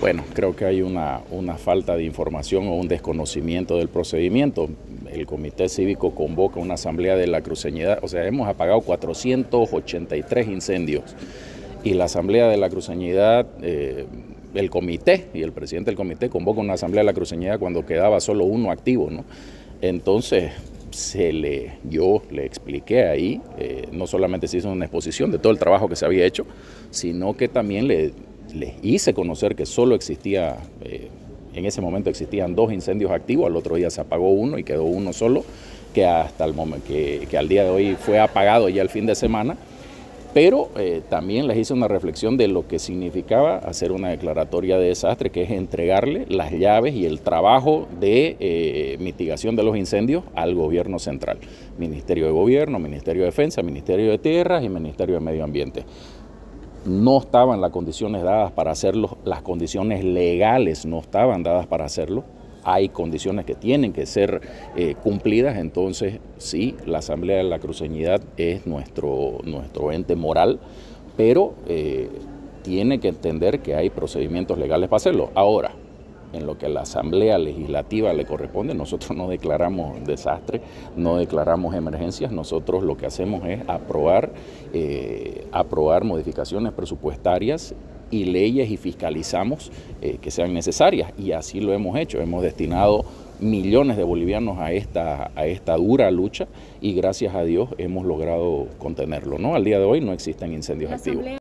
Bueno, creo que hay una falta de información o un desconocimiento del procedimiento. El Comité Cívico convoca una asamblea de la cruceñidad, o sea, hemos apagado 483 incendios y la asamblea de la cruceñidad, el comité y el presidente del comité convoca una asamblea de la cruceñidad cuando quedaba solo uno activo, ¿no? Entonces, yo le expliqué ahí, no solamente se hizo una exposición de todo el trabajo que se había hecho, sino que también les hice conocer que solo existía, en ese momento existían 2 incendios activos, al otro día se apagó uno y quedó uno solo, que hasta el momento, que al día de hoy fue apagado ya el fin de semana. Pero también les hice una reflexión de lo que significaba hacer una declaratoria de desastre, que es entregarle las llaves y el trabajo de mitigación de los incendios al gobierno central. Ministerio de Gobierno, Ministerio de Defensa, Ministerio de Tierras y Ministerio de Medio Ambiente. No estaban las condiciones dadas para hacerlo, las condiciones legales no estaban dadas para hacerlo. Hay condiciones que tienen que ser cumplidas, entonces sí, la Asamblea de la Cruceñidad es nuestro ente moral, pero tiene que entender que hay procedimientos legales para hacerlo. Ahora, en lo que a la Asamblea Legislativa le corresponde, nosotros no declaramos desastre, no declaramos emergencias, nosotros lo que hacemos es aprobar modificaciones presupuestarias y leyes y fiscalizamos que sean necesarias, y así lo hemos hecho. Hemos destinado millones de bolivianos a esta dura lucha y gracias a Dios hemos logrado contenerlo, ¿no? Al día de hoy no existen incendios activos.